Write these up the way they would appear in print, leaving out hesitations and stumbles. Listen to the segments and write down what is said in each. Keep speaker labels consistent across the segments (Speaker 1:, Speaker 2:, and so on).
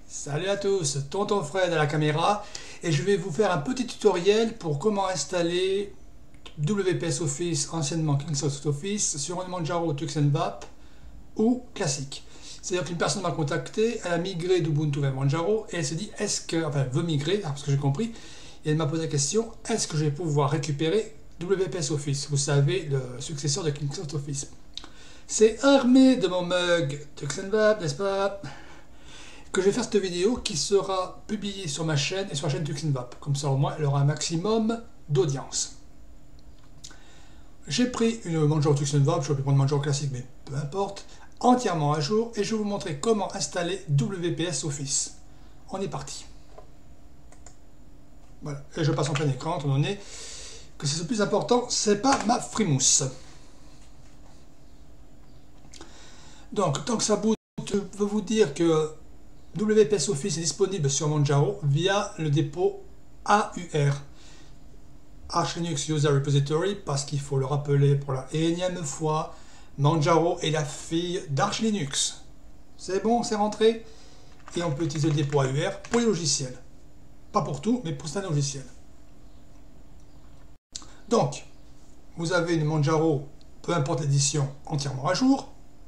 Speaker 1: Salut à tous, Tonton Fred à la caméra et je vais vous faire un petit tutoriel pour comment installer WPS Office, anciennement Kingsoft Office, sur un Manjaro Tuxenbap ou classique. C'est-à-dire qu'une personne m'a contacté, elle a migré d'Ubuntu vers Manjaro et elle s'est dit veut migrer, parce que j'ai compris, et elle m'a posé la question, est-ce que je vais pouvoir récupérer WPS Office, vous savez, le successeur de Kingsoft Office. C'est armé de mon mug Tuxenbap, n'est-ce pas? Que je vais faire cette vidéo qui sera publiée sur ma chaîne et sur la chaîne Tuxenbap. Comme ça au moins elle aura un maximum d'audience. J'ai pris une Manjaro Tuxenbap, je vais prendre Manjaro classique mais peu importe, entièrement à jour et je vais vous montrer comment installer WPS Office. On est parti. Voilà, et je passe en plein écran étant donné que c'est le plus important, c'est pas ma frimousse. Donc tant que ça boot, je veux vous dire que WPS Office est disponible sur Manjaro via le dépôt AUR, Arch Linux User Repository, parce qu'il faut le rappeler pour la énième fois, Manjaro est la fille d'Arch Linux. C'est bon, c'est rentré. Et on peut utiliser le dépôt AUR pour les logiciels. Pas pour tout, mais pour certains logiciels. Donc, vous avez une Manjaro, peu importe l'édition, entièrement à jour.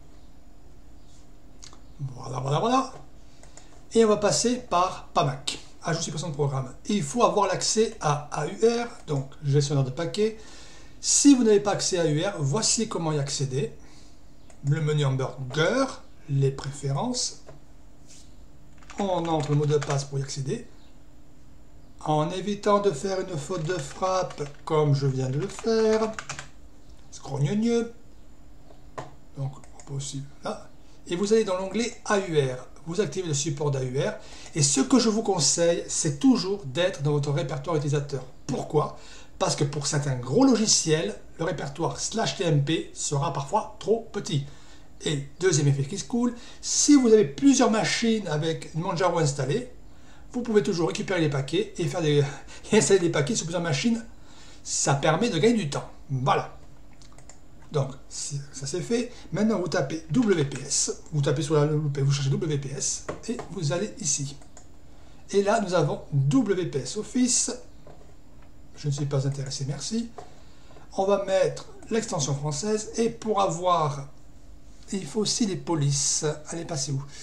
Speaker 1: Voilà. Et on va passer par PAMAC, ajout suppression de programme. Et il faut avoir l'accès à AUR, donc gestionnaire de paquets. Si vous n'avez pas accès à AUR, voici comment y accéder. Le menu hamburger, les préférences. On entre le mot de passe pour y accéder. En évitant de faire une faute de frappe, comme je viens de le faire. Scrogneux. Donc, on peut aussi là. Et vous allez dans l'onglet AUR. Vous activez le support d'AUR et ce que je vous conseille, c'est toujours d'être dans votre répertoire utilisateur. Pourquoi? Parce que pour certains gros logiciels, le répertoire /tmp sera parfois trop petit. Et deuxième effet qui se coule, si vous avez plusieurs machines avec une Manjaro installée, vous pouvez toujours récupérer les paquets et installer des paquets sur plusieurs machines. Ça permet de gagner du temps. Voilà. Donc, ça c'est fait. Maintenant, vous tapez WPS, vous tapez sur la loupe et vous cherchez WPS, et vous allez ici. Et là, nous avons WPS Office. Je ne suis pas intéressé, merci. On va mettre l'extension française, et pour avoir... Il faut aussi les polices. Allez, passez où?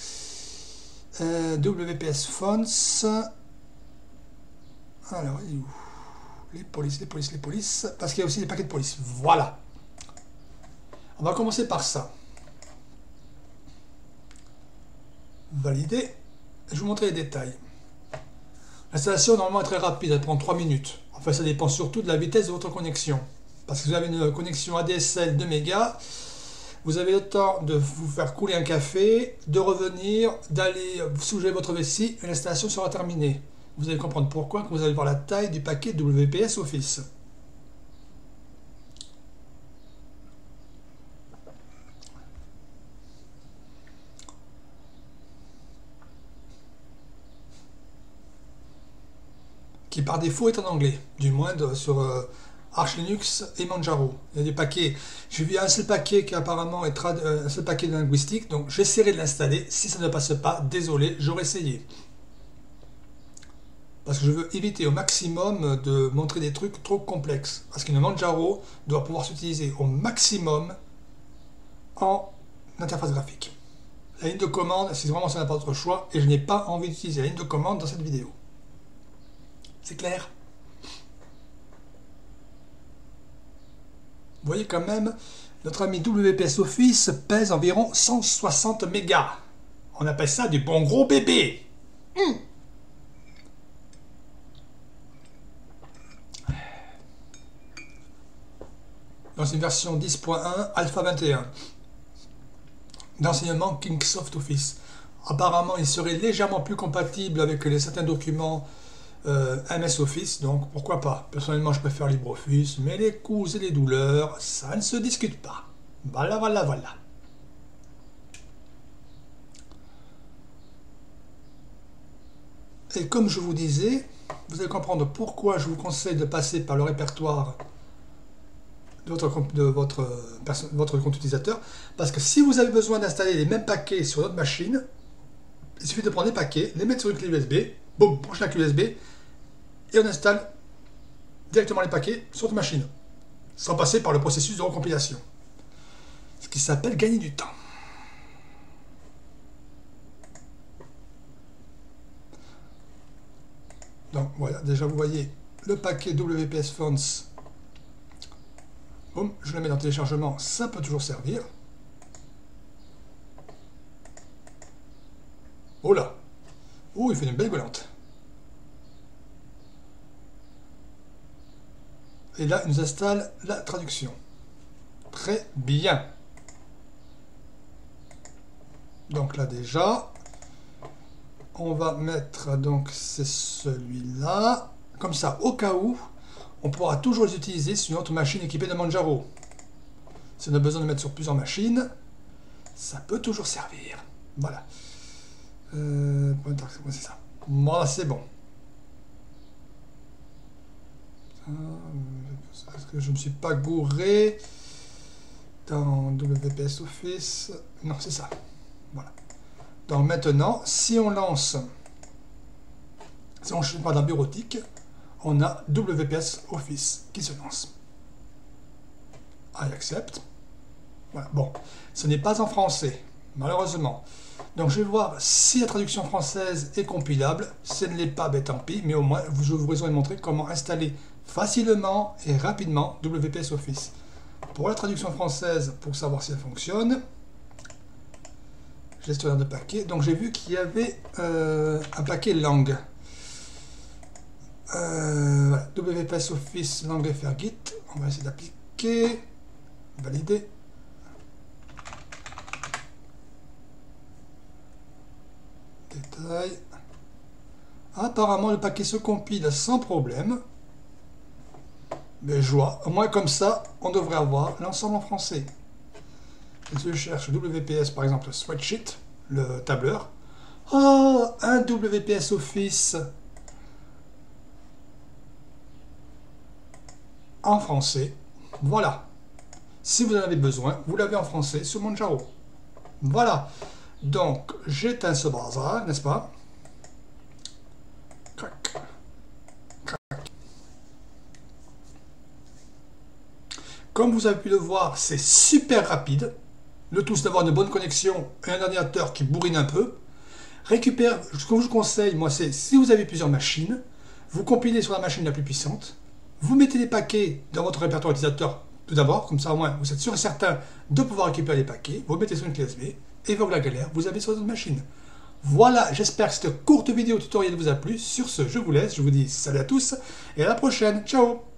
Speaker 1: WPS Fonts. Alors, il est où? Les polices. Parce qu'il y a aussi des paquets de police. Voilà. On va commencer par ça. Valider. Je vais vous montrer les détails. L'installation normalement est très rapide, elle prend 3 minutes. Enfin, ça dépend surtout de la vitesse de votre connexion. Parce que vous avez une connexion ADSL de mégas, vous avez le temps de vous faire couler un café, de revenir, d'aller soulever votre vessie et l'installation sera terminée. Vous allez comprendre pourquoi quand vous allez voir la taille du paquet WPS Office. Qui par défaut est en anglais, du moins sur Arch Linux et Manjaro. Il y a des paquets, j'ai vu un seul paquet qui apparemment est un seul paquet de linguistique, donc j'essaierai de l'installer. Si ça ne passe pas, désolé, j'aurai essayé. Parce que je veux éviter au maximum de montrer des trucs trop complexes. Parce qu'une Manjaro doit pouvoir s'utiliser au maximum en interface graphique. La ligne de commande, si vraiment ça n'a pas d'autre choix, et je n'ai pas envie d'utiliser la ligne de commande dans cette vidéo. C'est clair? Vous voyez quand même, notre ami WPS Office pèse environ 160 mégas. On appelle ça du bon gros bébé. Dans une version 10.1 Alpha 21 d'enseignement Kingsoft Office. Apparemment, il serait légèrement plus compatible avec certains documents MS Office, donc pourquoi pas. Personnellement, je préfère LibreOffice, mais les coûts et les douleurs, ça ne se discute pas. Voilà. Et comme je vous disais, vous allez comprendre pourquoi je vous conseille de passer par le répertoire de votre compte utilisateur, parce que si vous avez besoin d'installer les mêmes paquets sur votre machine, Il suffit de prendre les paquets, les mettre sur une clé USB, boum, brancher la clé USB, et on installe directement les paquets sur votre machine, sans passer par le processus de recompilation. Ce qui s'appelle gagner du temps. Donc voilà, déjà vous voyez le paquet WPS Fonts. Boum, je le mets dans téléchargement, ça peut toujours servir. Oh là! Oh, il fait une belle gueulante. Et là, il nous installe la traduction. Très bien. Donc là déjà, on va mettre, donc c'est celui-là. Comme ça, au cas où, on pourra toujours les utiliser sur notre machine équipée de Manjaro. Si on a besoin de mettre sur plusieurs machines, ça peut toujours servir. Voilà. C'est ça. Voilà, c'est bon. Est-ce que je ne me suis pas gouré dans WPS Office? Non, c'est ça. Voilà. Donc maintenant, si on lance, si on ne change pas dans bureautique, on a WPS Office qui se lance. I accept. Voilà. Bon, ce n'est pas en français, malheureusement. Donc je vais voir si la traduction française est compilable. Si elle ne l'est pas, ben tant pis, mais au moins je vous ai montré comment installer facilement et rapidement WPS Office. Pour la traduction française, pour savoir si elle fonctionne, gestionnaire de paquets, donc j'ai vu qu'il y avait un paquet langue. Voilà. WPS Office langue FR Git, on va essayer d'appliquer, valider. Détail. Apparemment le paquet se compile sans problème. Mais je vois, au moins comme ça, on devrait avoir l'ensemble en français. Et si je cherche WPS par exemple spreadsheet, le tableur. Oh, un WPS Office en français. Voilà. Si vous en avez besoin, vous l'avez en français sur Manjaro. Voilà. Donc, j'éteins ce bazar, n'est-ce pas? Crac. Crac. Comme vous avez pu le voir, c'est super rapide. Le tout, c'est d'avoir une bonne connexion et un ordinateur qui bourrine un peu. Récupère, ce que je vous conseille, moi, c'est si vous avez plusieurs machines, vous compilez sur la machine la plus puissante, vous mettez les paquets dans votre répertoire utilisateur tout d'abord, comme ça au moins vous êtes sûr et certain de pouvoir récupérer les paquets, vous mettez sur une clé USB, et vogue la galère, vous avez sur votre machine. Voilà, j'espère que cette courte vidéo tutoriel vous a plu. Sur ce, je vous laisse, je vous dis salut à tous, et à la prochaine, ciao!